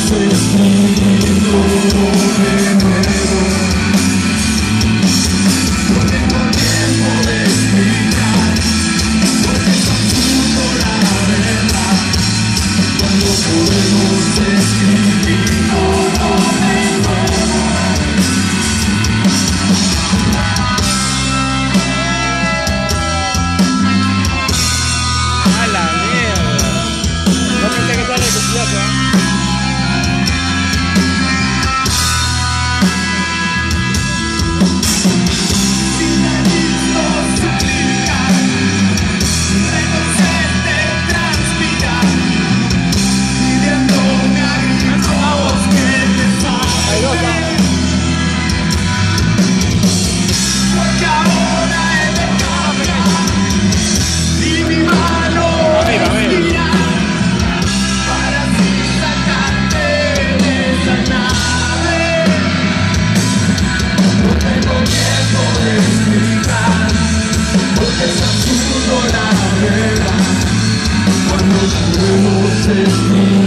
escribirlo de nuevo. No tengo tiempo de explicar, porque es absurdo la verdad. Cuando podemos escribirlo de nuevo. A la mierda. No pensé que sale electricidad, ¿eh? Cuando podemos escribir